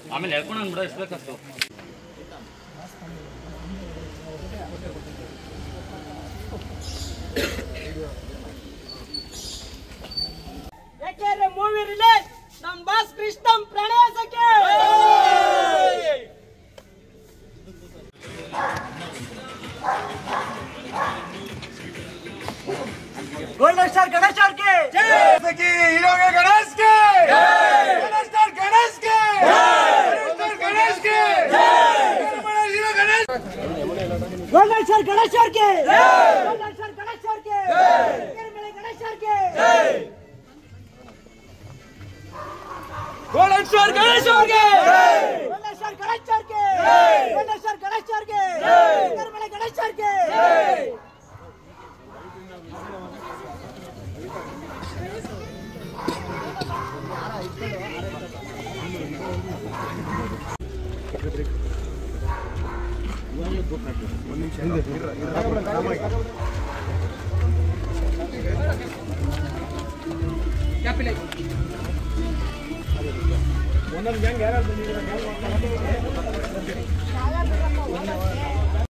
ಆಮೇಲೆ ಹೇಳ್ಕೊಂಡು ಬಿಡ ಇಸ್ಬೇಕಾಗ್ತದೆ. ಯಾಕೆಂದ್ರೆ ಮೂವಿ ರಿಲೀಸ್ ನಮ್ಮ ಬಾಸ್ ಕೃಷ್ಣಂ ಪ್ರಣಯಸಕ್ಕೆ ಗೋಲ್ಡನ್ ಸ್ಟಾರ್ ಗಣೇಶ್ ಅವ್ರಿಗೆ ಜೈ, सखी हीरोगे गणेश के जय, गणेश स्टार गणेश के जय, स्टार गणेश के जय, बड़ा hero Ganesh, golden star Ganesh ಅವ್ರಿಗೆ ಜೈ, ಗೋಲ್ಡನ್ ಸ್ಟಾರ್ ಗಣೇಶ್ ಅವ್ರಿಗೆ ಜೈ, ಕೆರೆಮಳೆ ಗಣೇಶ್ ಅವ್ರಿಗೆ ಜೈ, ಗೋಲ್ಡನ್ ಸ್ಟಾರ್ ಗಣೇಶ್ ಅವ್ರಿಗೆ ಜೈ, ಗೋಲ್ಡನ್ ಸ್ಟಾರ್ ಗಣೇಶ್ ಅವ್ರಿಗೆ ಜೈ, ಗೋಲ್ಡನ್ ಸ್ಟಾರ್ ಗಣೇಶ್ ಅವ್ರಿಗೆ ಜೈ, ಕೆರೆಮಳೆ ಗಣೇಶ್ ಅವ್ರಿಗೆ ಜೈ. ಒಂದೊಂದು ಗ್ಯಾಂಗ್ ಯಾರು